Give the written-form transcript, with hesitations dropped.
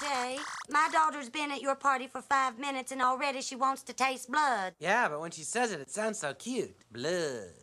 Jay, my daughter's been at your party for 5 minutes and already she wants to taste blood. Yeah, but when she says it, it sounds so cute. Blood.